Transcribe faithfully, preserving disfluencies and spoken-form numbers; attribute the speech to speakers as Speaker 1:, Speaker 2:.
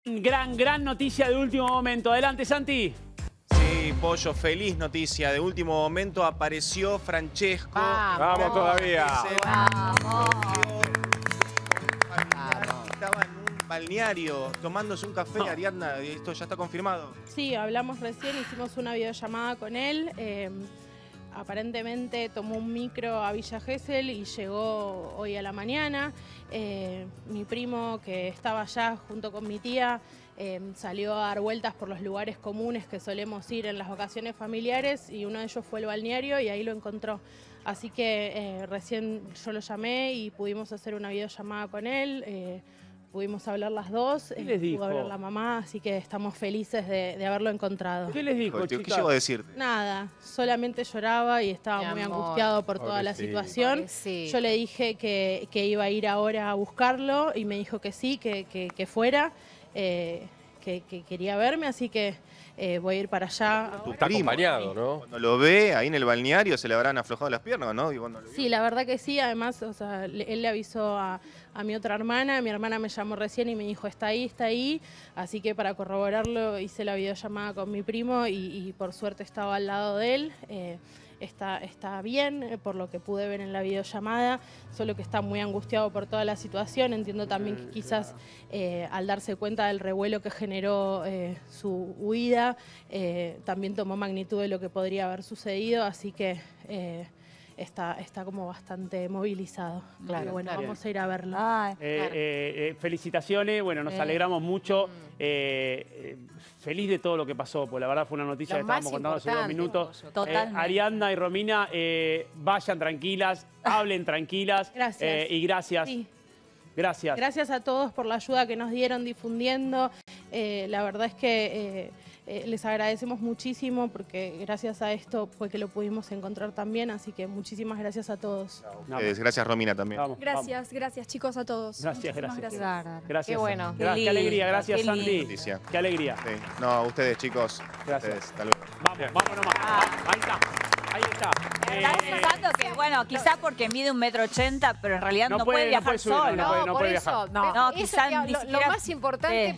Speaker 1: Gran, gran noticia de último momento. Adelante, Santi.
Speaker 2: Sí, Pollo, feliz noticia. De último momento apareció Francesco.
Speaker 3: Vamos,
Speaker 4: Vamos todavía.
Speaker 3: Vamos.
Speaker 2: Estaba en un balneario tomándose un café. Ariadna, esto ya está confirmado.
Speaker 5: Sí, hablamos recién, hicimos una videollamada con él. Eh, aparentemente tomó un micro a Villa Gesell y llegó hoy a la mañana. Eh, mi primo, que estaba allá junto con mi tía, eh, salió a dar vueltas por los lugares comunes que solemos ir en las vacaciones familiares y uno de ellos fue el balneario y ahí lo encontró. Así que eh, recién yo lo llamé y pudimos hacer una videollamada con él. Eh, Pudimos hablar las dos,
Speaker 1: ¿Qué
Speaker 5: eh,
Speaker 1: les dijo?
Speaker 5: pudo hablar la mamá, así que estamos felices de, de haberlo encontrado.
Speaker 1: ¿Qué les dijo,
Speaker 2: ¿Qué
Speaker 1: chicas?
Speaker 2: llegó a decirte?
Speaker 5: Nada, solamente lloraba y estaba
Speaker 3: Mi
Speaker 5: muy
Speaker 3: amor.
Speaker 5: angustiado por toda la
Speaker 4: Pobrecito.
Speaker 5: situación.
Speaker 3: Pobrecito.
Speaker 5: Yo le dije que, que iba a ir ahora a buscarlo y me dijo que sí, que, que, que fuera, eh, que, que quería verme, así que eh, voy a ir para allá.
Speaker 2: Tu
Speaker 4: Está
Speaker 2: primo.
Speaker 4: acompañado, ¿no?
Speaker 2: Cuando lo ve ahí en el balneario se le habrán aflojado las piernas, ¿no? Y cuando lo vio-
Speaker 5: Sí, la verdad que sí. Además, o sea, le- él le avisó a, a mi otra hermana. Mi hermana me llamó recién y me dijo, está ahí, está ahí. Así que para corroborarlo hice la videollamada con mi primo y, y por suerte estaba al lado de él. Eh, está, está bien, eh, por lo que pude ver en la videollamada, solo que está muy angustiado por toda la situación. Entiendo también que quizás eh, al darse cuenta del revuelo que generó eh, su huida, eh, también tomó magnitud de lo que podría haber sucedido. Así que... eh, Está, está como bastante movilizado.
Speaker 3: Claro,
Speaker 5: Pero bueno,
Speaker 3: claro.
Speaker 5: vamos a ir a verlo.
Speaker 3: Ay,
Speaker 1: Eh,
Speaker 3: claro.
Speaker 1: eh, eh, felicitaciones, bueno, nos
Speaker 3: Sí.
Speaker 1: alegramos mucho. Eh, eh, feliz de todo lo que pasó, porque la verdad fue una noticia
Speaker 3: Lo
Speaker 1: que estábamos
Speaker 3: más
Speaker 1: contando hace dos
Speaker 3: importante,
Speaker 1: minutos.
Speaker 3: Pollo, totalmente.
Speaker 1: Eh, Ariadna y Romina, eh, vayan tranquilas, hablen tranquilas.
Speaker 5: Gracias.
Speaker 1: eh, y gracias.
Speaker 5: Sí.
Speaker 1: Gracias.
Speaker 5: Gracias a todos por la ayuda que nos dieron difundiendo. Eh, la verdad es que eh, eh, les agradecemos muchísimo porque gracias a esto fue que lo pudimos encontrar también. Así que muchísimas gracias a todos.
Speaker 1: No,
Speaker 2: Eh, gracias, Romina, también.
Speaker 1: vamos,
Speaker 6: Gracias, gracias chicos a todos.
Speaker 1: Gracias,
Speaker 6: Muchísimas
Speaker 1: gracias.
Speaker 3: Qué
Speaker 6: gracias.
Speaker 3: bárbaro.
Speaker 1: Gracias.
Speaker 3: Qué bueno.
Speaker 1: Gra- qué alegría, gracias,
Speaker 3: Qué
Speaker 1: Santi.
Speaker 3: lindo.
Speaker 2: Noticia.
Speaker 1: Qué alegría.
Speaker 2: Sí. No, a ustedes, chicos.
Speaker 1: Gracias.
Speaker 2: Ustedes, hasta luego.
Speaker 1: Vamos, vamos nomás. Ahí está. Ahí está.
Speaker 7: Estás
Speaker 1: Eh,
Speaker 7: pensando que, bueno, quizá porque mide un metro ochenta, pero en realidad
Speaker 1: No
Speaker 7: no,
Speaker 1: puede-
Speaker 7: puede
Speaker 1: no
Speaker 7: viajar
Speaker 1: puede subir,
Speaker 7: solo.
Speaker 1: no puede- no
Speaker 3: por
Speaker 1: puede
Speaker 3: eso,
Speaker 1: viajar.
Speaker 3: no,
Speaker 7: No,
Speaker 3: eso
Speaker 7: quizá
Speaker 3: que-
Speaker 7: ni
Speaker 3: lo, lo
Speaker 7: siquiera-
Speaker 3: más importante
Speaker 7: Sí.